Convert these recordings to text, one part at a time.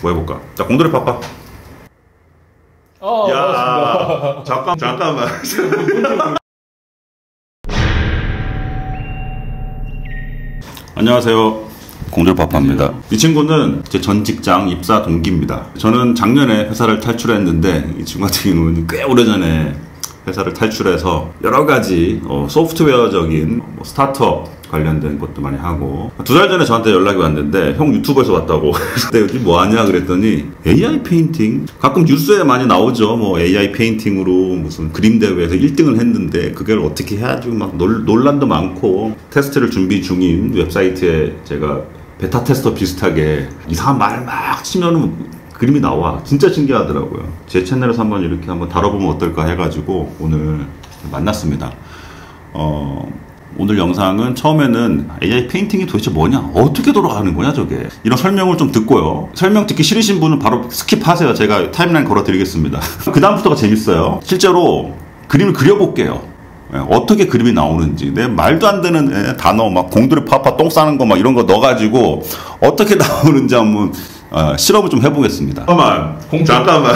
뭐 해볼까? 자, 공돌이 파파. 야, 잠깐만. 안녕하세요. 공돌파파입니다. 이 친구는 제 전 직장 입사 동기입니다. 저는 작년에 회사를 탈출했는데 이 친구 같은 경우는 꽤 오래전에 회사를 탈출해서 여러가지 소프트웨어적인 스타트업 관련된 것도 많이 하고, 2달 전에 저한테 연락이 왔는데 형 유튜브에서 왔다고. 근데 요즘 뭐 하냐 그랬더니 AI 페인팅? 가끔 뉴스에 많이 나오죠. 뭐 AI 페인팅으로 무슨 그림 대회에서 1등을 했는데 그걸 어떻게 해야지 막 논란도 많고, 테스트를 준비 중인 웹사이트에 제가 베타 테스터 비슷하게 이상한 말 막 치면은 그림이 나와. 진짜 신기하더라고요. 제 채널에서 한번 다뤄보면 어떨까 해가지고 오늘 만났습니다. 오늘 영상은 처음에는 AI 페인팅이 도대체 뭐냐? 어떻게 돌아가는 거냐 저게? 이런 설명을 좀 듣고요. 설명 듣기 싫으신 분은 바로 스킵하세요. 제가 타임라인 걸어드리겠습니다. 그 다음부터가 재밌어요. 실제로 그림을 그려볼게요. 어떻게 그림이 나오는지. 내 말도 안 되는 단어 막 공돌이 파파 똥 싸는 거 막 이런 거 넣어가지고 어떻게 나오는지 한번 실험을 좀 해보겠습니다. 잠깐만.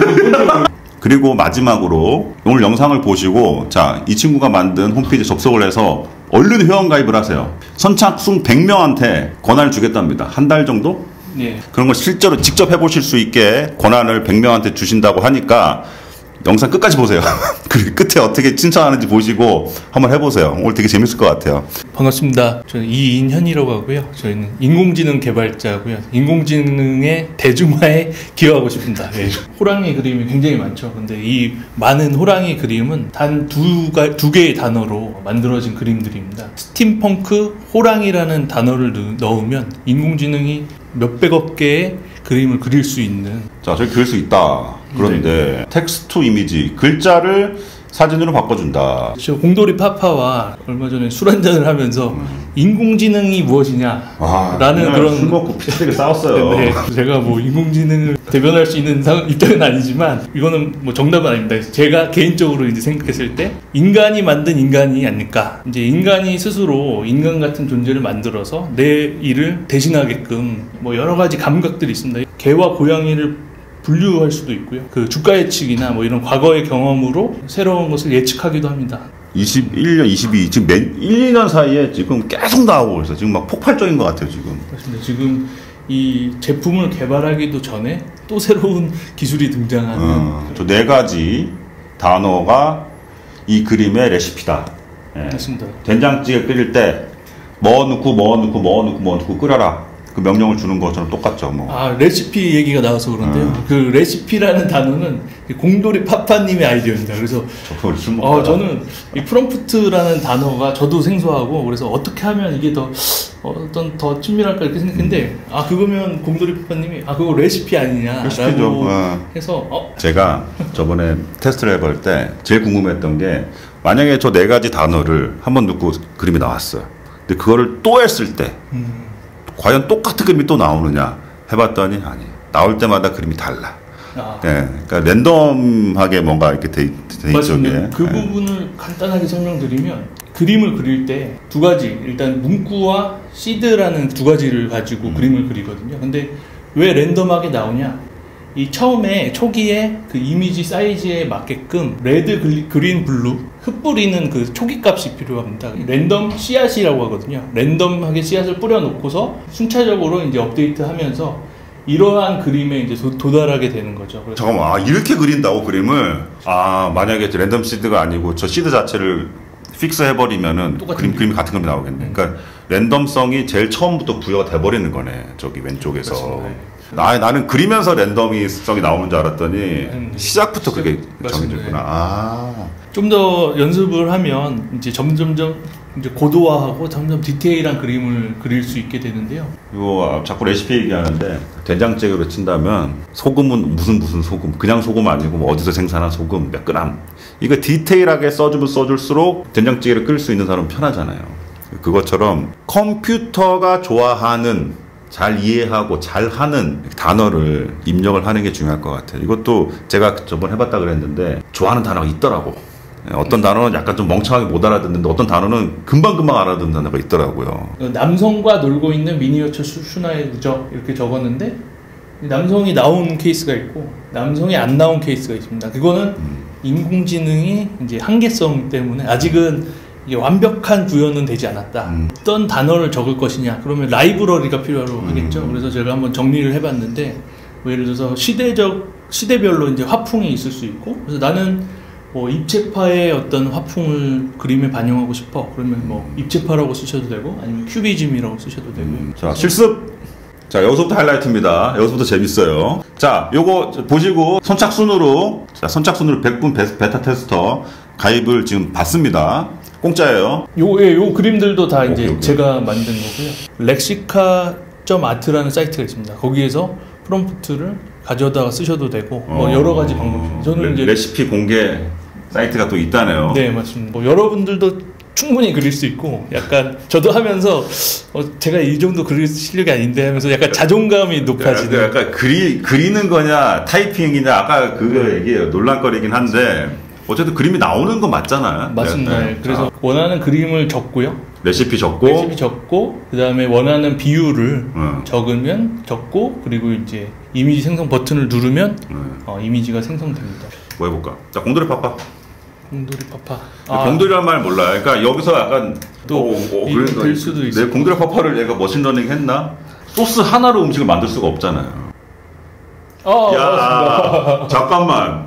그리고 마지막으로 오늘 영상을 보시고, 자, 이 친구가 만든 홈페이지 접속을 해서 얼른 회원가입을 하세요. 선착순 100명한테 권한을 주겠답니다. 한 달 정도? 네. 그런 걸 실제로 직접 해보실 수 있게 권한을 100명한테 주신다고 하니까 영상 끝까지 보세요. 그리고 끝에 어떻게 신청하는지 보시고 한번 해보세요. 오늘 되게 재밌을 것 같아요. 반갑습니다. 저는 이인현이라고 하고요. 저희는 인공지능 개발자고요. 인공지능의 대중화에 기여하고 싶습니다. 네. 호랑이 그림이 굉장히 많죠. 근데 이 많은 호랑이 그림은 단 두 개의 단어로 만들어진 그림들입니다. 스팀펑크 호랑이라는 단어를 넣으면 인공지능이 몇백억 개의 그림을 그릴 수 있는. 자, 저기 그릴 수 있다. 그런데 텍스트 투 이미지, 글자를 사진으로 바꿔준다. 저 공돌이 파파와 얼마 전에 술 한잔을 하면서 인공지능이 무엇이냐라는 그런 술 먹고 비슷하게 싸웠어요. 네, 제가 뭐 인공지능을 대변할 수 있는 입장은 아니지만 이거는 뭐 정답은 아닙니다. 제가 개인적으로 이제 생각했을 때 인간이 만든 인간이 아닐까. 이제 인간이 스스로 인간 같은 존재를 만들어서 내 일을 대신하게끔 뭐 여러 가지 감각들이 있습니다. 개와 고양이를 분류할 수도 있고요. 그 주가 예측이나 뭐 이런 과거의 경험으로 새로운 것을 예측하기도 합니다. 21년, 22, 지금 1, 2년 사이에 지금 계속 나오고 있어요. 지금 막 폭발적인 것 같아요, 지금. 그렇습니다. 지금 이 제품을 개발하기도 전에 또 새로운 기술이 등장하는. 저 4가지 단어가 이 그림의 레시피다. 예. 맞습니다. 된장찌개 끓일 때 뭐 넣고 끓여라. 그 명령을 주는 것처럼 똑같죠, 뭐. 레시피 얘기가 나와서 그런데요. 그 레시피라는 단어는 공돌이 파파님의 아이디어입니다. 그래서 저는 이 프롬프트라는 단어가 저도 생소하고, 그래서 어떻게 하면 이게 더 친밀할까 이렇게 생각했는데, 그거면 공돌이 파파님이 그거 레시피 아니냐라고 해서 제가 저번에 테스트를 해볼 때 제일 궁금했던 게, 만약에 저 4가지 단어를 한번 넣고 그림이 나왔어요. 근데 그거를 또 했을 때 과연 똑같은 그림이 또 나오느냐 해봤더니 아니, 나올 때마다 그림이 달라. 네, 그러니까 랜덤하게 뭔가 이렇게 돼 있죠. 그 부분을 간단하게 설명드리면, 그림을 그릴 때 2가지, 일단 문구와 시드라는 2가지를 가지고 그림을 그리거든요. 근데 왜 랜덤하게 나오냐? 이 초기에 그 이미지 사이즈에 맞게끔 레드, 그린, 블루 흩뿌리는 그 초기 값이 필요합니다. 랜덤 씨앗이라고 하거든요. 랜덤하게 씨앗을 뿌려놓고서 순차적으로 이제 업데이트하면서 이러한 그림에 이제 도달하게 되는 거죠. 잠깐만, 이렇게 그린다고 그림을? 만약에 랜덤 시드가 아니고 저 시드 자체를 픽스 해버리면은 그림이 같은 그림이 나오겠네. 그러니까 랜덤성이 제일 처음부터 부여가 돼버리는 거네. 저기 왼쪽에서. 나는 그리면서 랜덤성이 나오는 줄 알았더니 시작부터 그게 정해졌구나. 좀 더 연습을 하면 이제 점점점 이제 고도화하고 점점 디테일한 그림을 그릴 수 있게 되는데요. 이거 자꾸 레시피 얘기하는데, 된장찌개로 친다면 소금은 무슨 소금, 그냥 소금 아니고 뭐 어디서 생산한 소금 몇 그램, 이거 디테일하게 써주면 써줄수록 된장찌개를 끓일 수 있는 사람은 편하잖아요. 그것처럼 컴퓨터가 좋아하는, 잘 이해하고 잘하는 단어를 입력을 하는 게 중요할 것 같아요. 이것도 제가 저번에 해봤다 그랬는데 좋아하는 단어가 있더라고. 어떤 단어는 약간 좀 멍청하게 못 알아듣는데 어떤 단어는 금방금방 알아듣는 단어가 있더라고요. 남성과 놀고 있는 미니어처 슈나의 우적 이렇게 적었는데 남성이 나온 케이스가 있고 남성이 안 나온 케이스가 있습니다. 그거는 인공지능이 이제 한계성 때문에 아직은 이게 완벽한 구현은 되지 않았다. 어떤 단어를 적을 것이냐? 그러면 라이브러리가 필요로 하겠죠. 그래서 제가 한번 정리를 해봤는데 뭐 예를 들어서 시대별로 이제 화풍이 있을 수 있고, 그래서 나는 뭐 입체파의 어떤 화풍을 그림에 반영하고 싶어. 그러면 뭐 입체파라고 쓰셔도 되고 아니면 큐비즘이라고 쓰셔도 되고요. 자, 실습. 자, 여기서부터 하이라이트입니다. 여기서부터 재밌어요. 자, 요거 보시고 선착순으로 100분 베타 테스터 가입을 지금 받습니다. 공짜예요. 요 그림들도 다 이제 오케이. 제가 만든 거고요. 렉시카.art라는 사이트가 있습니다. 거기에서 프롬프트를 가져다가 쓰셔도 되고 뭐 여러 가지 방법이. 저는 이제 레시피 공개 사이트가 또 있다네요. 네, 맞습니다. 뭐 여러분들도 충분히 그릴 수 있고, 약간 저도 하면서 제가 이 정도 그릴 실력이 아닌데 하면서 약간 자존감이 높아지는. 약간 그리는 거냐 타이핑이냐 아까 그거 얘기해요. 논란거리긴 한데 어쨌든 그림이 나오는 거 맞잖아요. 맞습니다. 네. 그래서 자, 원하는 그림을 적고요. 레시피 적고 그 다음에 원하는 비율을 응. 적고, 그리고 이제 이미지 생성 버튼을 누르면 이미지가 생성됩니다. 뭐 해볼까? 자, 공돌이 파파. 공돌이 파파. 공돌이란 말 몰라요. 그러니까 여기서 약간 또 그러니까 될 수도 있어요. 내 공돌이 파파를 얘가 머신러닝 했나? 소스 하나로 음식을 만들 수가 없잖아요. 야, 잠깐만.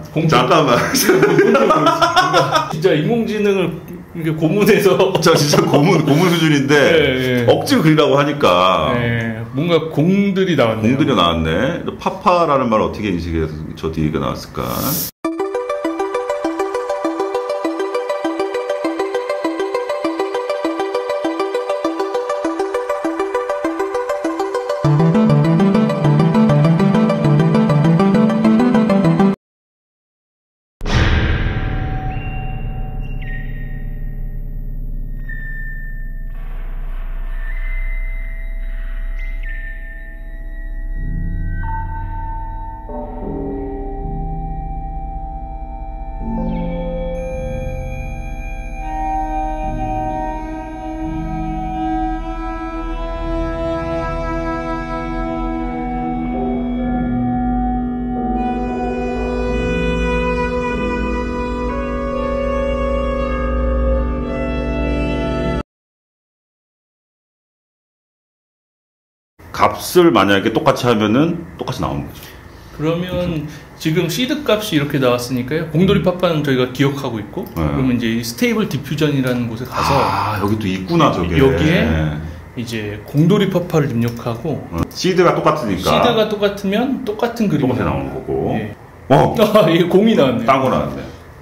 진짜 인공지능을 이렇게 고문해서 저 진짜 고문 수준인데 네. 억지로 그리라고 하니까 뭔가 공들이 나왔네요. 공들이 나왔네. 파파라는 말 어떻게 인식해서 저 뒤가 나왔을까? 값을 만약에 똑같이 하면은 똑같이 나오는 거죠. 그러면 지금 시드 값이 이렇게 나왔으니까요. 공돌이 파파는 저희가 기억하고 있고, 그러면 이제 스테이블 디퓨전이라는 곳에 가서 여기 또 있구나 저게. 여기에 이제 공돌이 파파를 입력하고 시드가 똑같으니까 시드가 똑같으면 똑같은 그림이 똑같이 나오는 거고. 예. 이게 공이 나왔네. 딴거 나왔네.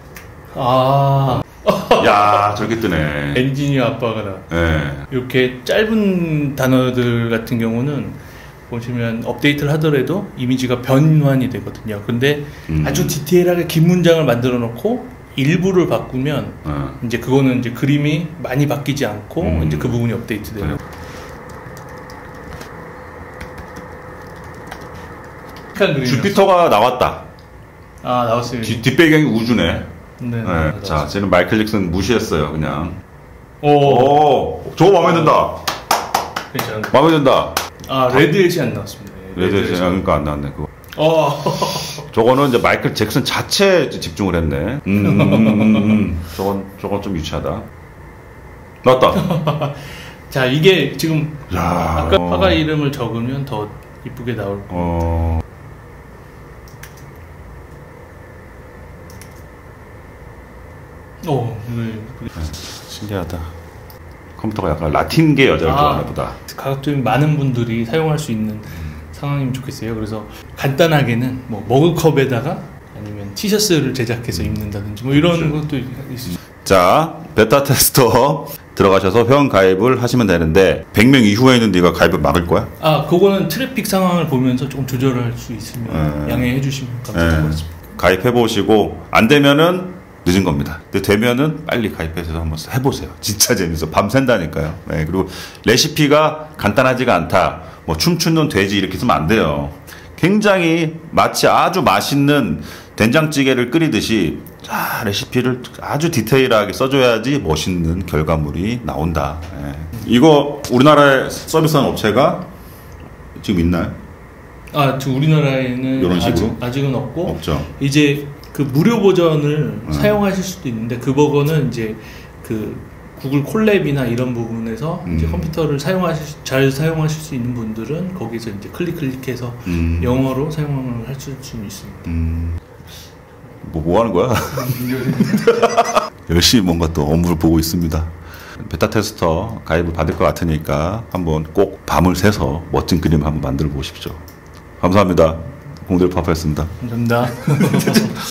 야, 저렇게 뜨네. 엔지니어 아빠가 나. 이렇게 짧은 단어들 같은 경우는 보시면 업데이트를 하더라도 이미지가 변환이 되거든요. 근데 아주 디테일하게 긴 문장을 만들어 놓고 일부를 바꾸면 이제 그거는 이제 그림이 많이 바뀌지 않고 이제 그 부분이 업데이트돼요. 주피터가 나왔다. 나왔어요. 뒷배경이 우주네. 네. 자, 쟤는 마이클 잭슨 무시했어요, 그냥. 저거 마음에 든다. 괜찮아. 마음에 든다. 레드햇이 안 나왔습니다. 레드햇이 그러니까 안 나왔네, 그거. 저거는 이제 마이클 잭슨 자체에 집중을 했네. 저건 좀 유치하다. 나왔다. 자, 이게 지금 야, 아까 화가 이름을 적으면 더 이쁘게 나올 거예요. 신기하다. 컴퓨터가 약간 라틴계 여자를 좋아하나 보다. 가급적이면 많은 분들이 사용할 수 있는 상황이면 좋겠어요. 그래서 간단하게는 뭐 머그컵에다가 아니면 티셔츠를 제작해서 입는다든지 뭐 이런 것도 있습니다. 자, 베타 테스터 들어가셔서 회원 가입을 하시면 되는데 100명 이후에는 네가 가입을 막을 거야? 그거는 트래픽 상황을 보면서 조금 조절할 수 있으면 양해해 주시면 감사하겠습니다. 가입해 보시고 안 되면은 늦은 겁니다. 근데 되면은 빨리 가입해서 한번 해보세요. 진짜 재밌어. 밤 샌다니까요. 그리고 레시피가 간단하지가 않다. 뭐 춤추는 돼지 이렇게 쓰면 안 돼요. 굉장히 마치 아주 맛있는 된장찌개를 끓이듯이 레시피를 아주 디테일하게 써줘야지 멋있는 결과물이 나온다. 이거 우리나라에 서비스하는 업체가 지금 있나요? 지금 우리나라에는 이런 식으로? 아직은 없고 없죠. 이제 그 무료 버전을 사용하실 수도 있는데 그 버전은 이제 그 구글 콜랩이나 이런 부분에서 이제 컴퓨터를 잘 사용하실 수 있는 분들은 거기서 이제 클릭해서 영어로 사용을 할 수 있습니다. 뭐 하는 거야? 열심히 뭔가 또 업무를 보고 있습니다. 베타 테스터 가입을 받을 것 같으니까 한번 꼭 밤을 새서 멋진 그림을 한번 만들어 보십시오. 감사합니다. 공대로 파파였습니다. 감사합니다.